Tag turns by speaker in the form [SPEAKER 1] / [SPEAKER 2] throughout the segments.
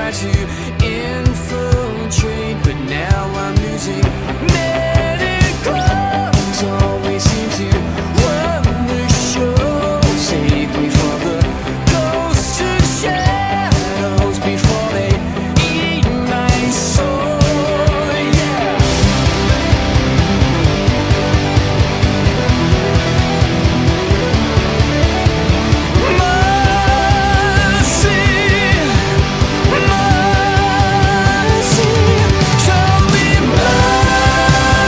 [SPEAKER 1] tried to infiltrate, but now I'm losing. Medicals always seem to run the show. Save me from the ghosts and shadows before they eat my soul. Show me mercy.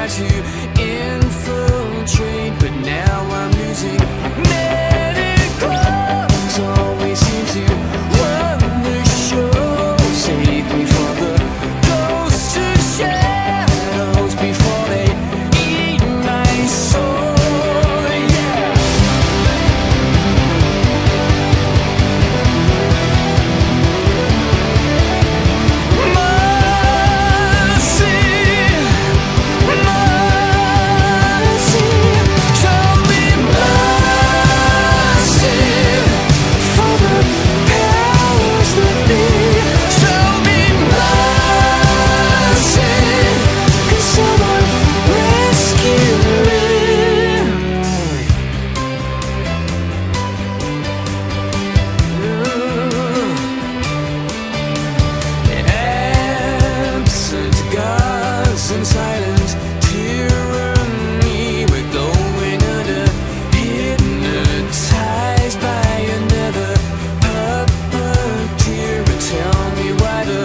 [SPEAKER 1] tried to infiltrate, but now I'm losing. Medicals always seem to run the show. Save me from the ghosts and shadows before they eat my soul. And silent tyranny, we're going under, hypnotized by another puppeteer. But tell me why the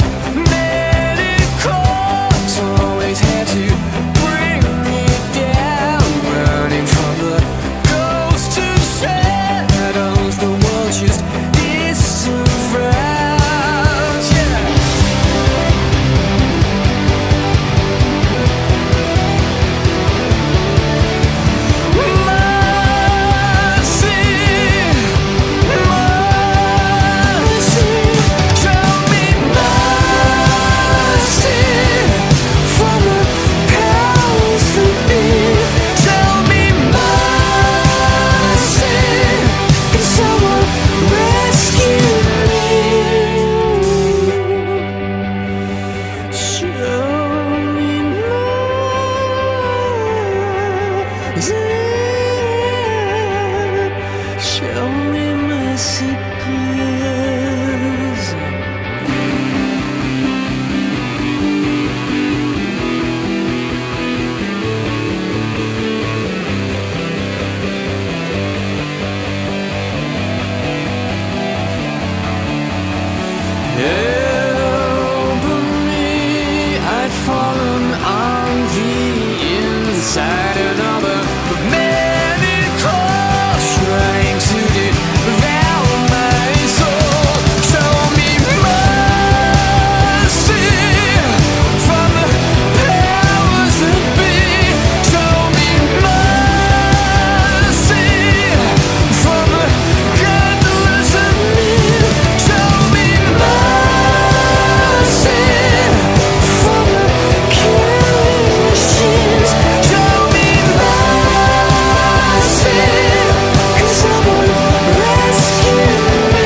[SPEAKER 1] medicals always had to bring me down, running from the ghosts and shadows. The world just disavows, yeah. Show me my secrets. Help me, I've fallen on the inside. Another medicals trying to devour my soul. Show me mercy from the powers that be. Show me mercy from the gutless of me. Show me mercy from the killing machines. Show me mercy, 'cause someone rescue me.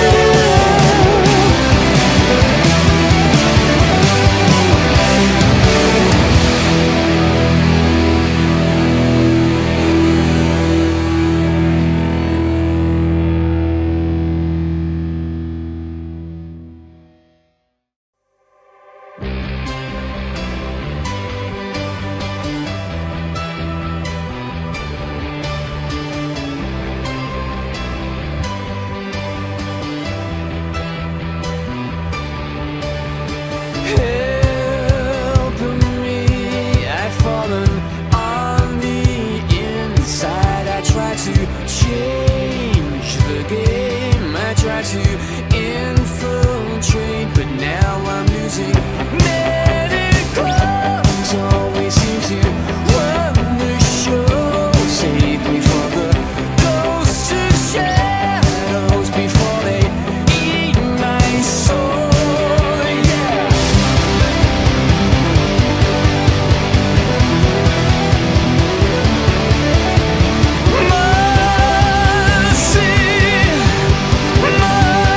[SPEAKER 1] Help me, I've fallen on the inside. I try to change the game, I try to infiltrate, but now I'm losing. Medicals always seem to run the show. Save me from the ghosts and shadows before they eat my soul. Mercy, mercy.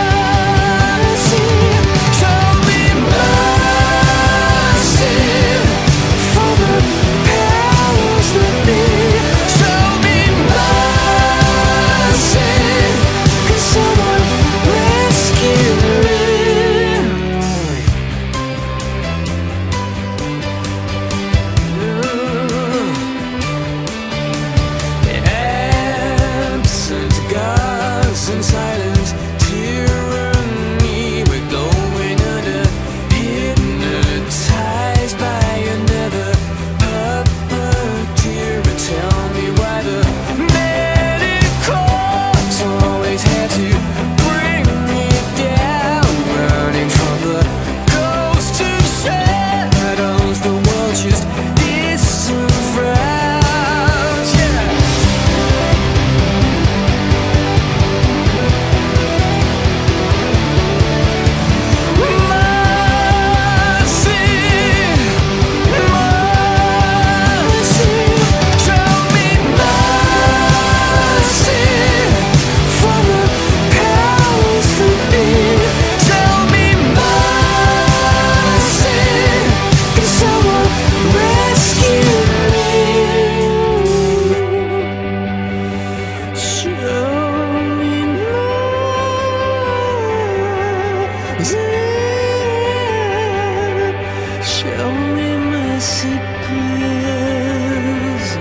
[SPEAKER 1] mercy, please.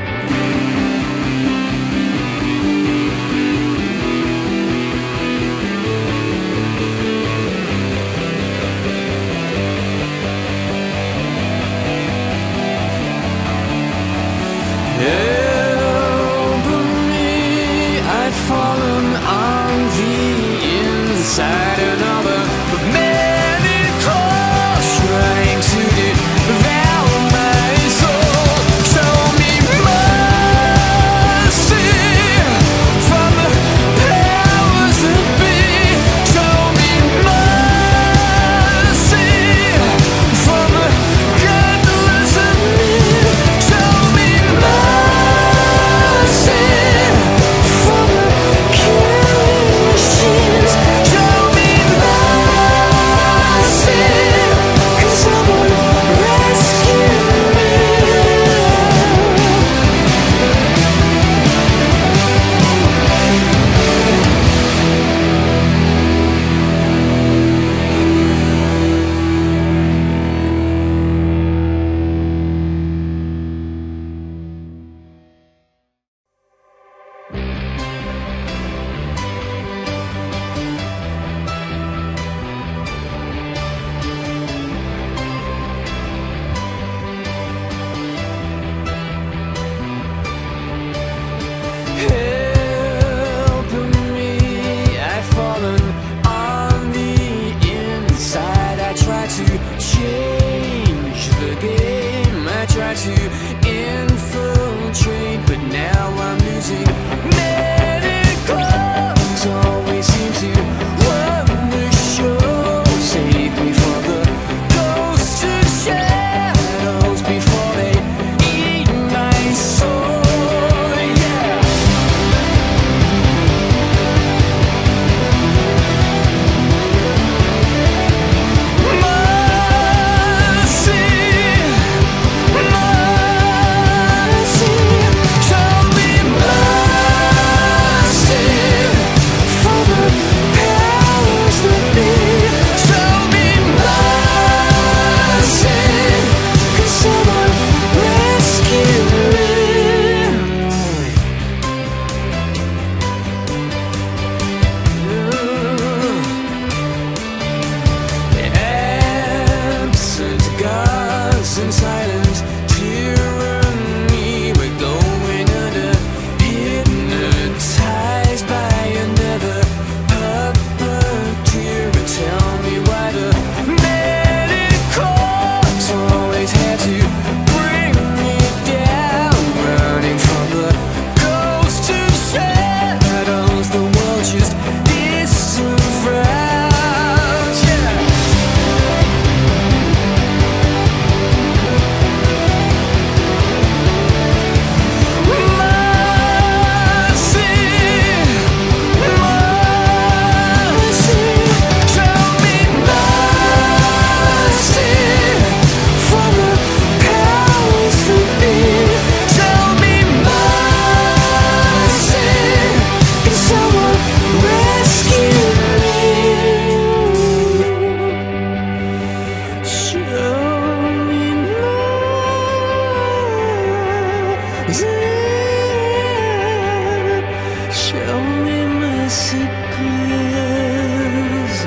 [SPEAKER 1] Help me, I've fallen on the inside. Another many claws trying to devour my soul. Show me mercy from the powers that be. Show me mercy from the gutless of me. Show me mercy from the killing machines. Show me mercy, 'cause someone rescue me. Help me, I've fallen on the inside. I try to change the game, I try to infiltrate, but now I'm losing. Many cloaks always seem to run the show. Save me from the ghosts and shadows before they eat my soul. Yeah. Mercy, mercy, show me mercy for the powers that be. Show me mercy, 'cause someone rescue me. Absent gods and silent tyranny, we're going under, hypnotized by another puppeteer. But tell me why the many cloaks always had to bring me down, running from the ghosts and shadows. The world just disavows. Yeah. Mercy, mercy, show me mercy from the powers that be. Show me mercy, 'cause someone rescue me. Show me mercy. Show me mercy, please.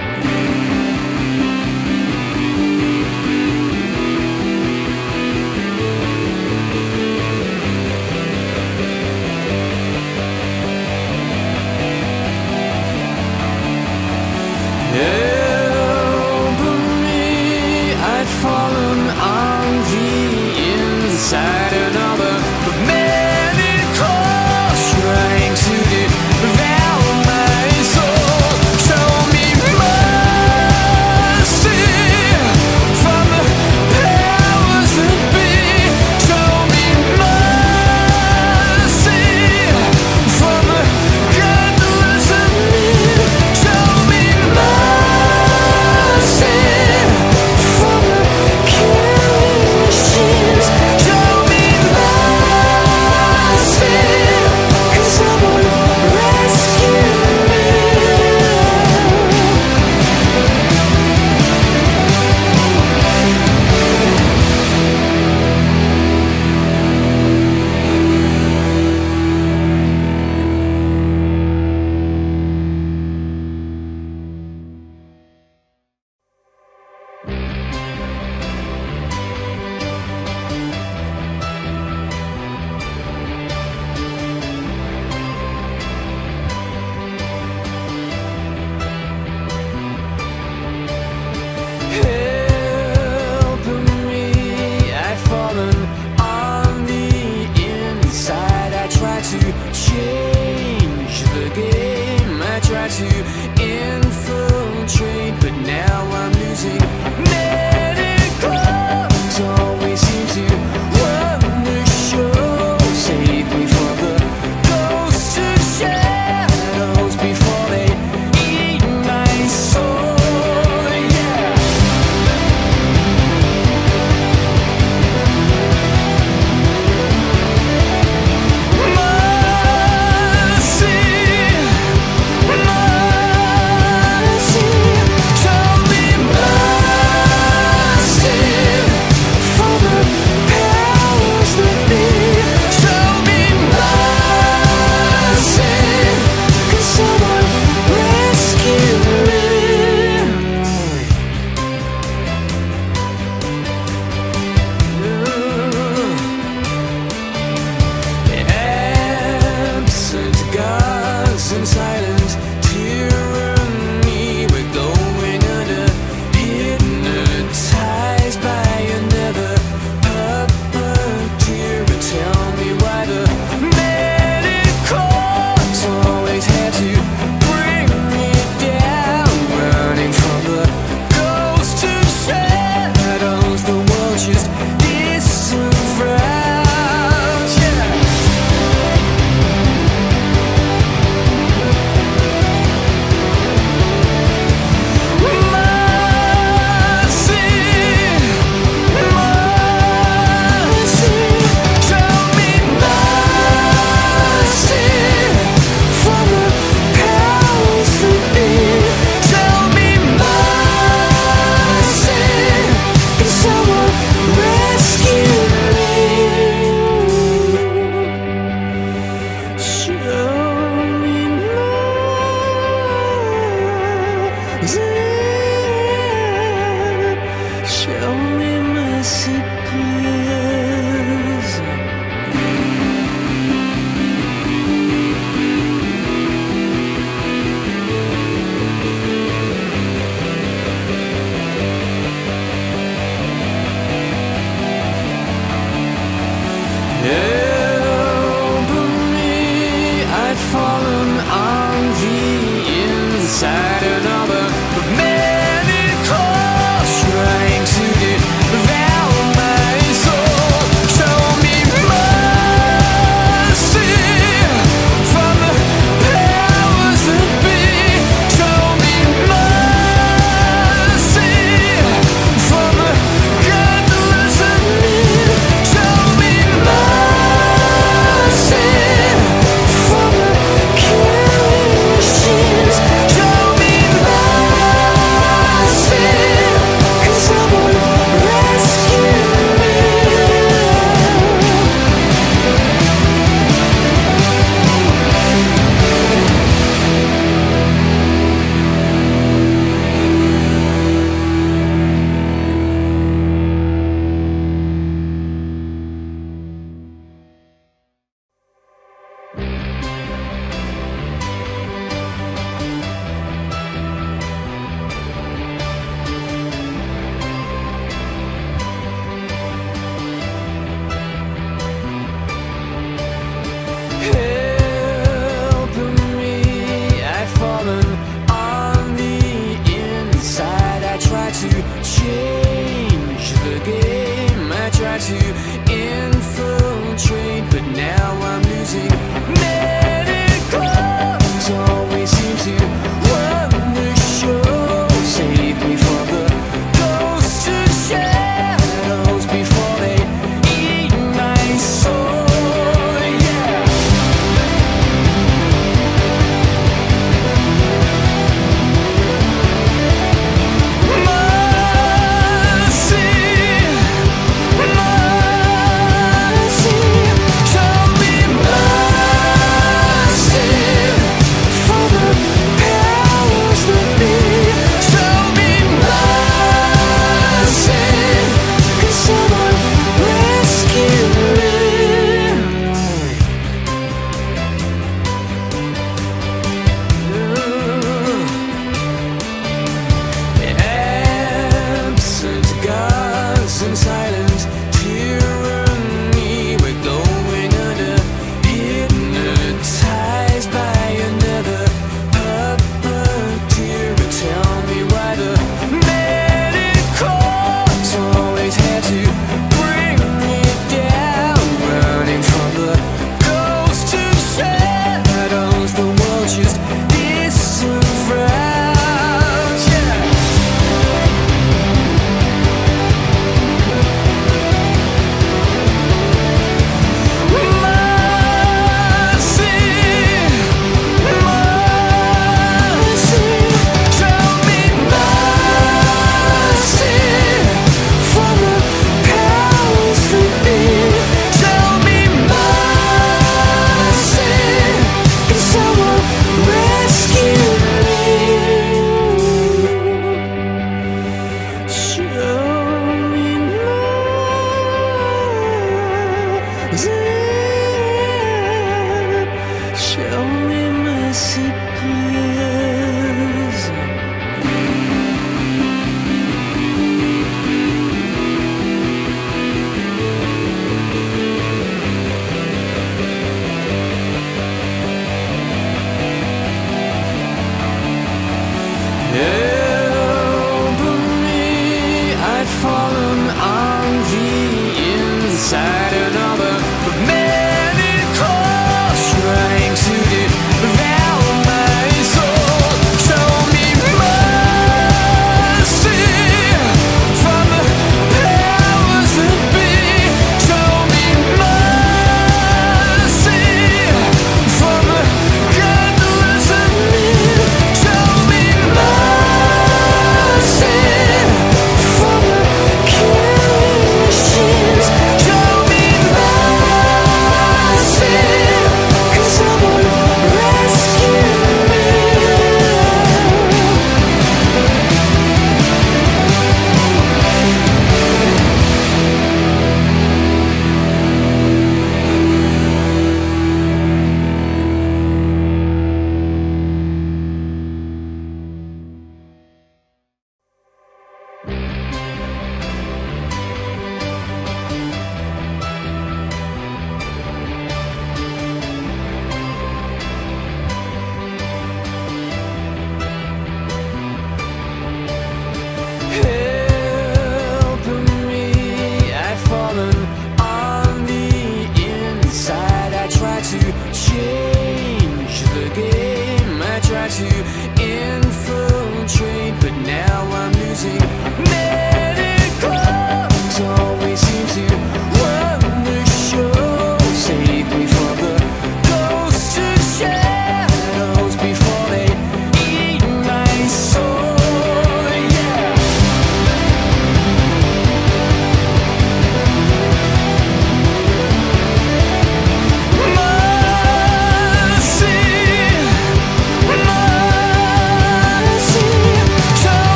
[SPEAKER 1] Help me, I've fallen on the inside. Another disappears. Help me, I've fallen on the inside. Another many calls trying to devour my soul. Show me mercy from the powers that be. Show me mercy from the gutless of me. Show me mercy from the killing machines. Show me mercy, 'cause someone rescue me. Help me, I've fallen on the inside. I try to change the game, I try to infiltrate, but now I'm losing. Medicals always seem to run the show. Save me from the ghosts and shadows before they eat my soul. Yeah. Mercy, mercy, show me mercy for the powers that be. Show me mercy, 'cause someone rescue me. Absent gods and silent tyranny, we're going under, hypnotized by another puppeteer. But tell me why the medicals always had to bring me down, running from the ghosts and shadows. The world just disavows. Yeah.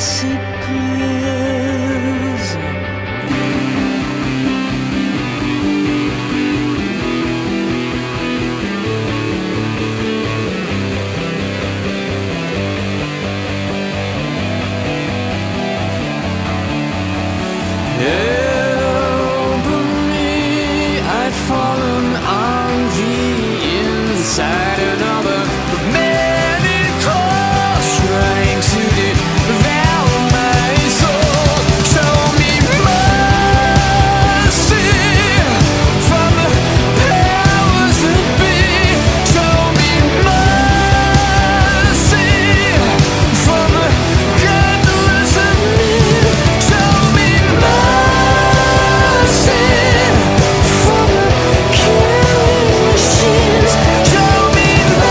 [SPEAKER 1] disappears. Help me, I've fallen on the inside. Another many calls trying to devour my soul. Show me mercy from the powers that be. Show me mercy from the gutless of me. Show me mercy from the killing machines. Show me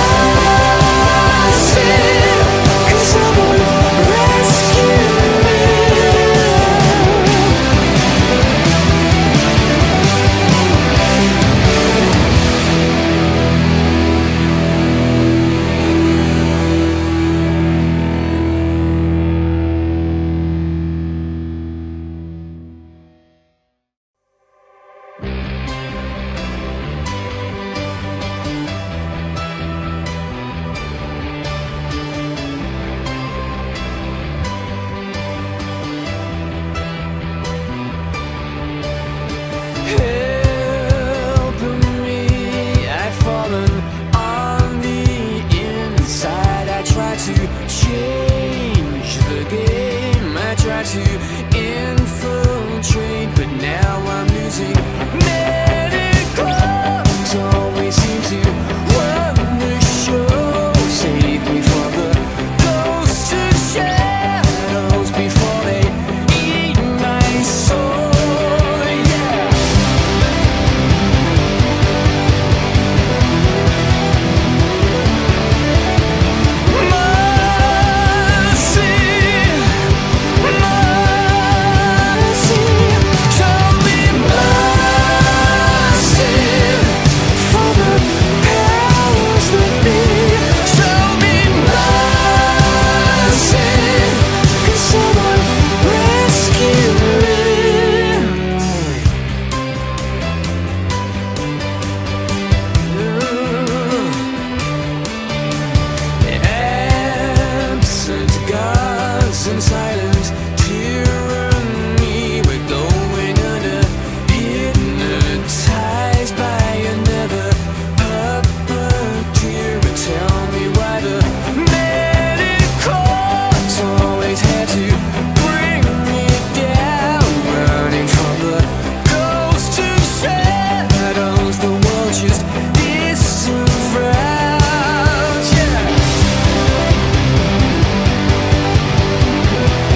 [SPEAKER 1] mercy, 'cause someone rescue me. Help me, I've fallen on the inside. I try to change the game, I try to infiltrate, but now I'm losing. Medicals always seem to run the show. Save me from the ghosts and shadows before they eat my soul. Yeah. Mercy, mercy, show me mercy for the powers that be. Show me mercy, 'cause someone rescue me. Absent gods and silent tyranny, we're going under, hypnotized by another puppeteer. But tell me why the medicals always had to bring me down, running from the ghosts and shadows. The world just disavows. Yeah.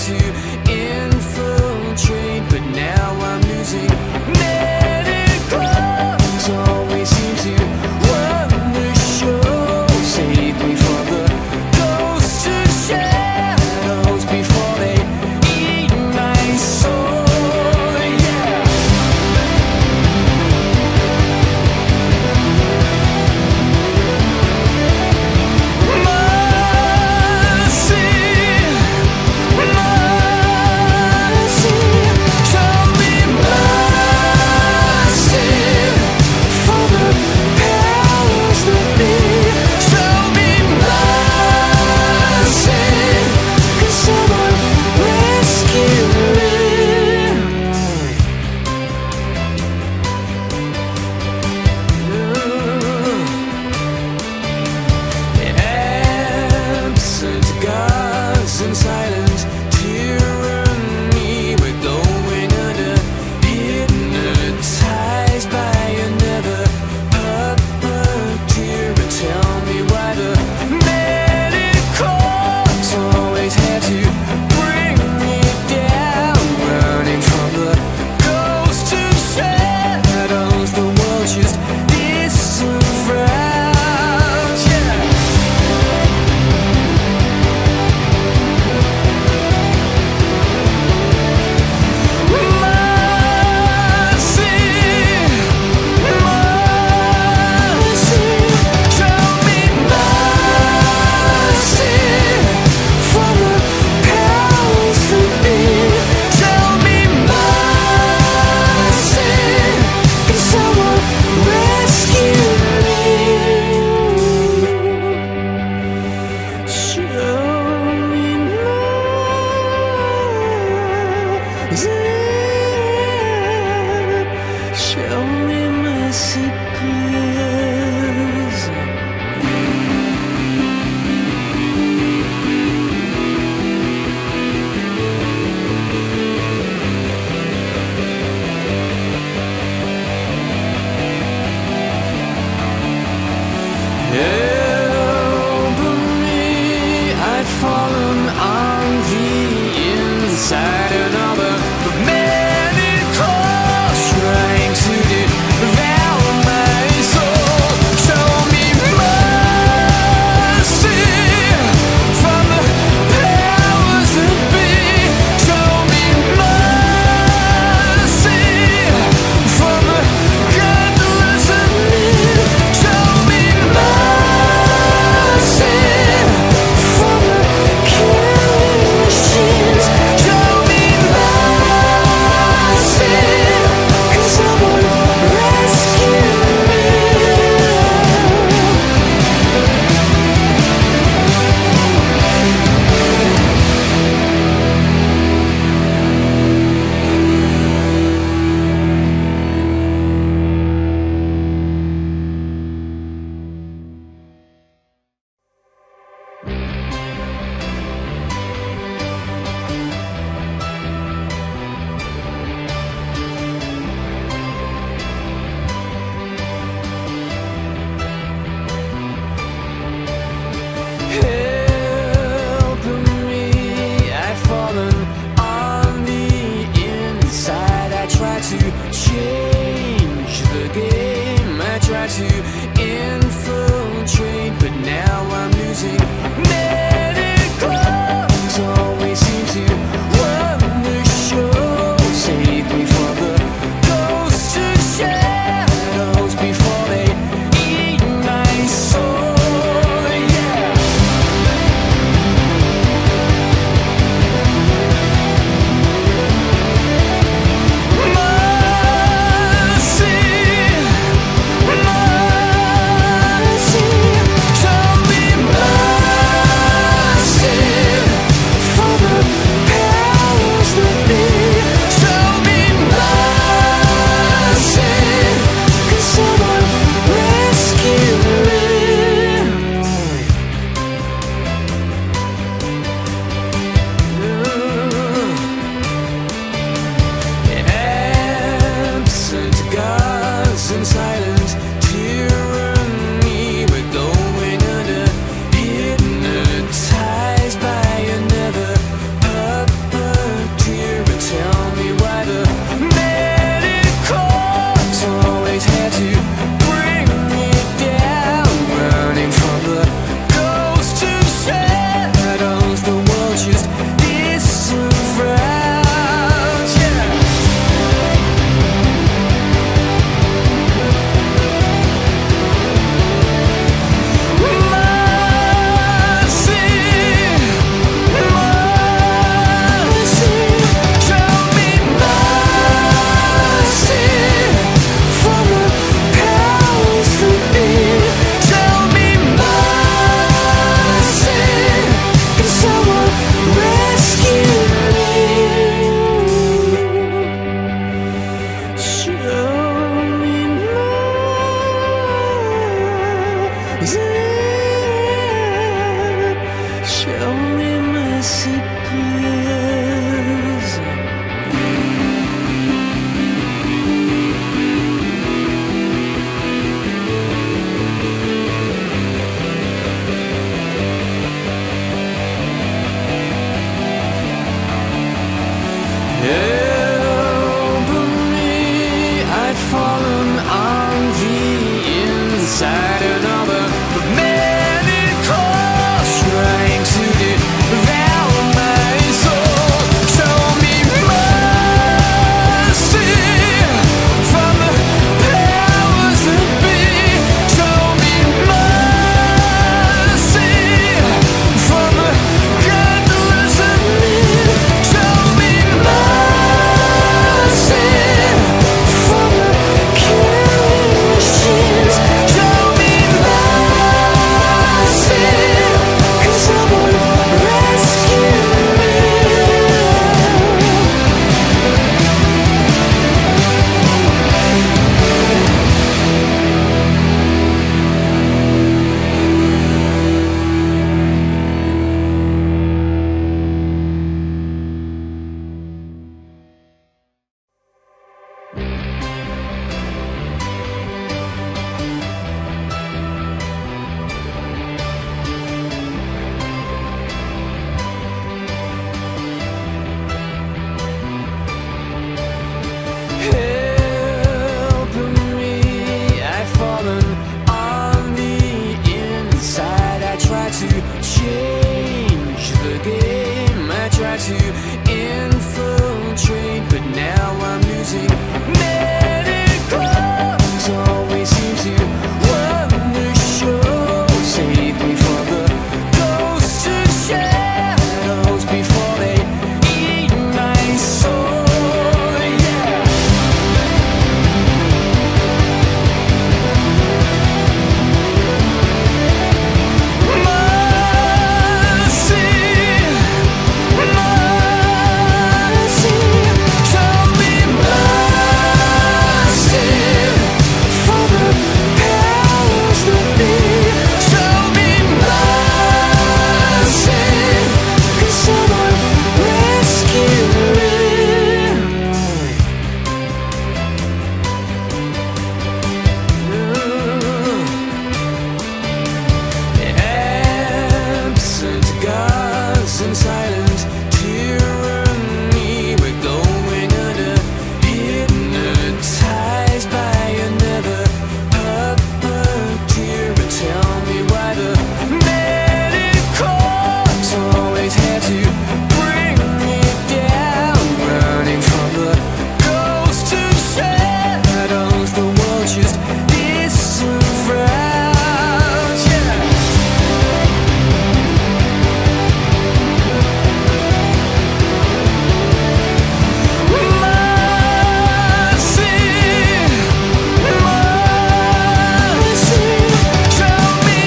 [SPEAKER 1] to infiltrate, but now I'm losing. Medicals always seem to run the show. Save me from the ghosts and shadows before they eat my soul. Yeah. Gods and silent tyranny, we're going under, hypnotized by another puppeteer. But tell me why the medicals always have to bring me down, running from the ghosts and shadows. The world just disavows. Yeah. Show me mercy, please. Help me, I've fallen on the inside, another medicals trying to devour my soul. Show me mercy from the powers that be. Show me mercy from the gutless of me. Show me mercy from the killing machines. Show me mercy, 'cause someone rescue me. Help me, I've fallen on the inside. I try to change the game, I try to infiltrate, but now I'm losing. Medicals always seem to run the show. Save me from the ghosts and shadows before they eat my soul. Yeah. inside another many calls trying to devour my soul. Show me mercy from the powers that be. Show me mercy from the gutless of me. Show me mercy from the killing machines. Show me mercy, 'cause someone rescue me. Help me, I've fallen on the inside. I try to change the game, I try to infiltrate, but now I'm losing many cloaks. Always seem to run the show. Save me from the ghosts and shadows before they eat my soul. Yeah. Mercy, mercy, show me mercy for the powers that be. Show me mercy, 'cause someone rescue me. Absent gods and silent tyranny, we're going under, hypnotized by another puppeteer. But tell me why the many cloaks always have to bring me down, running from the ghosts and shadows. The world just disavows. Yeah. Mercy, mercy, show me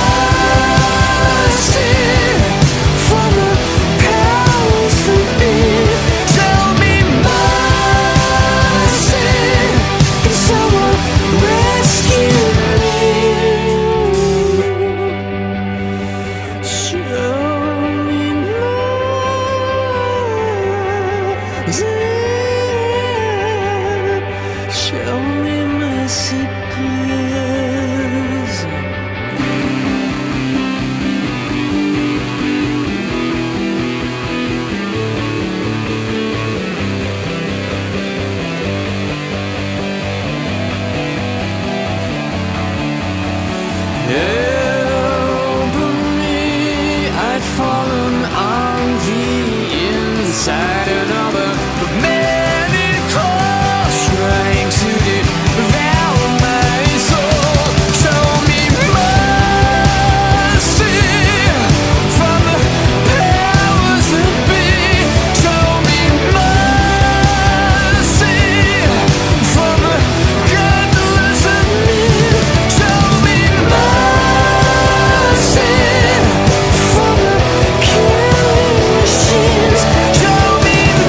[SPEAKER 1] mercy from the powers that be. Show me mercy, 'cause someone rescue me. Show me mercy. Show me mercy, please. Help me, I've fallen on the inside another many calls trying to devour my soul. Show me mercy from the powers that be. Show me mercy from the gutless of me. Show me mercy from the killing machines. Show me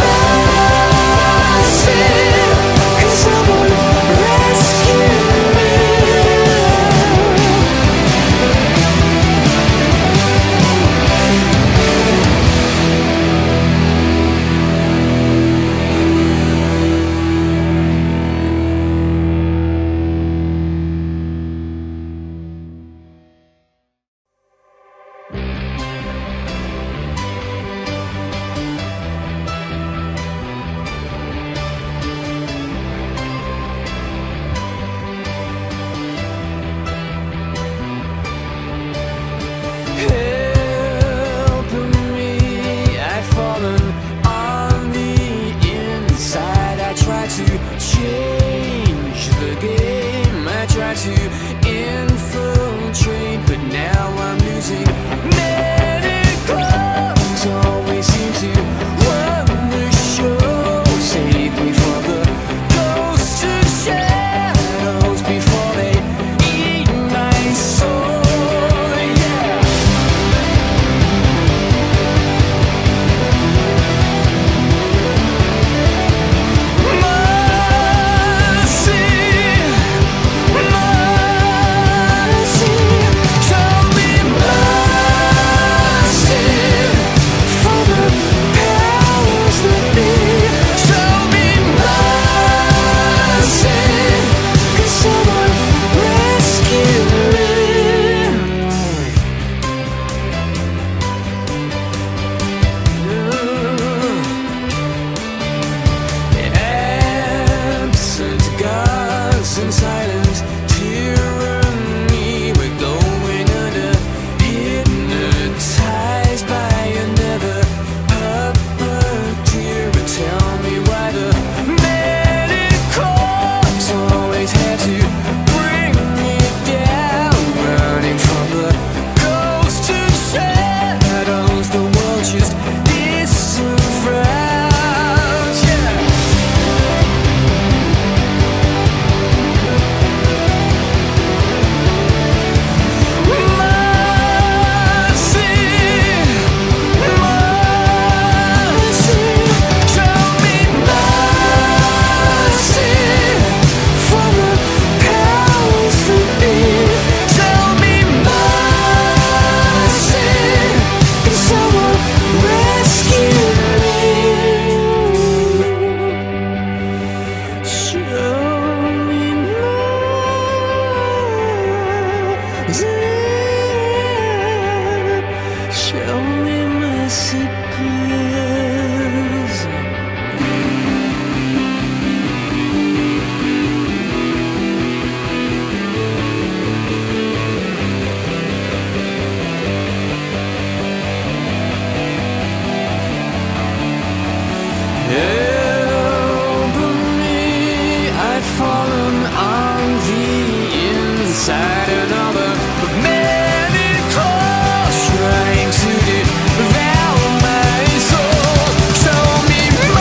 [SPEAKER 1] Help me, I've fallen on the inside. Another many claws trying to devour my soul. Show me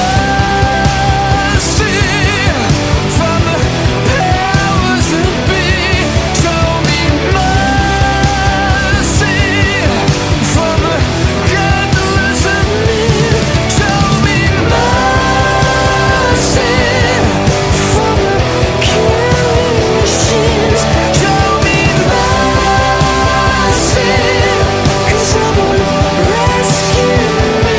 [SPEAKER 1] mercy from the powers that be. Show me mercy from the gutless of me. Show me mercy from the killing machines. Show me mercy, 'cause someone rescue me.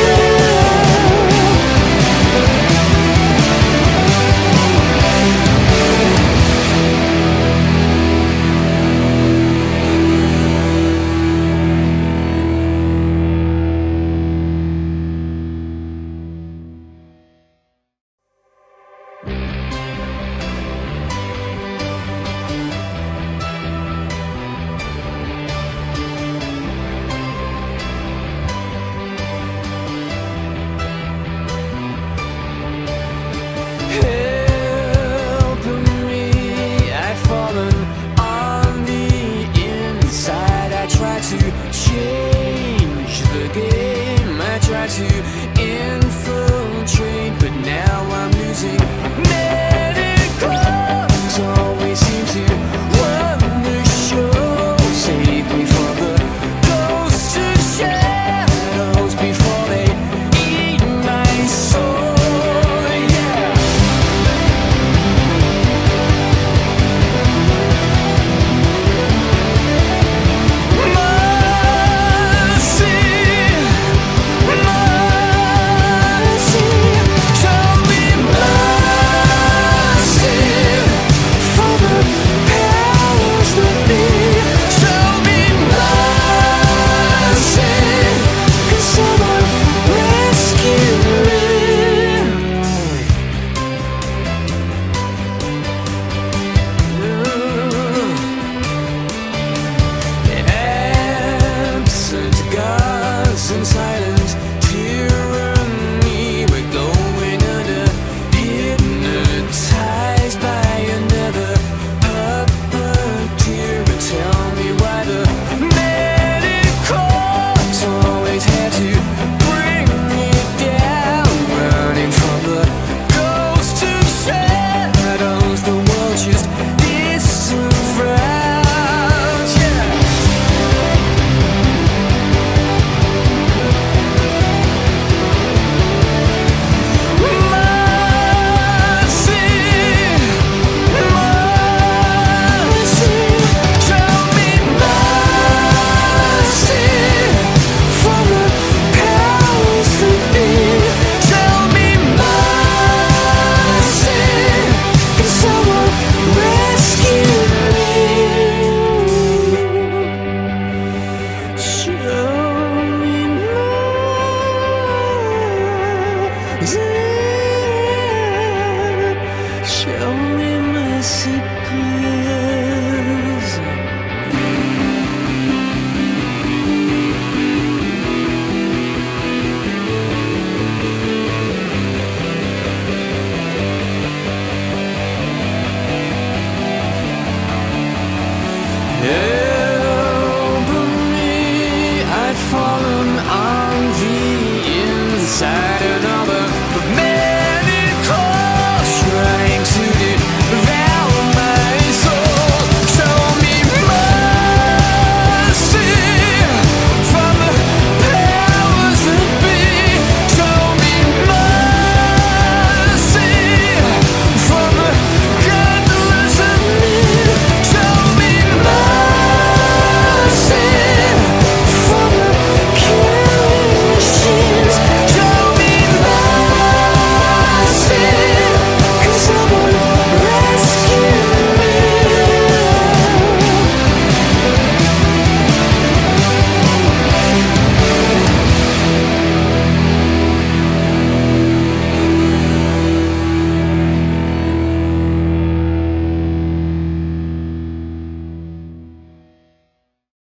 [SPEAKER 1] Help me, I've fallen on the inside. I try to change the game, I try to infiltrate, but now I'm losing. Many cloaks always seem to run the show. Save me from the ghosts and shadows before they eat my soul. Yeah. Mercy, mercy, show me mercy from the powers that be. Show me mercy, 'cause someone rescue me. Absent gods and silent tyranny, we're going under, hypnotized by another puppeteer. But tell me why the many cloaks always had to bring me down, running from the ghosts and shadows. The world just disavows. Yeah. Mercy, mercy, show me mercy from the powers that be. Show me mercy, 'cause someone rescue me. Show me mercy.